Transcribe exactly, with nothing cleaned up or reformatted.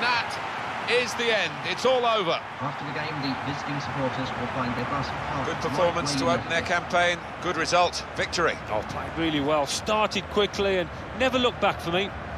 that is the end. It's all over. After the game, the visiting supporters will find their bus parked. Good performance to open their campaign. Good result. Victory. Oh, played really well. Started quickly and never looked back for me.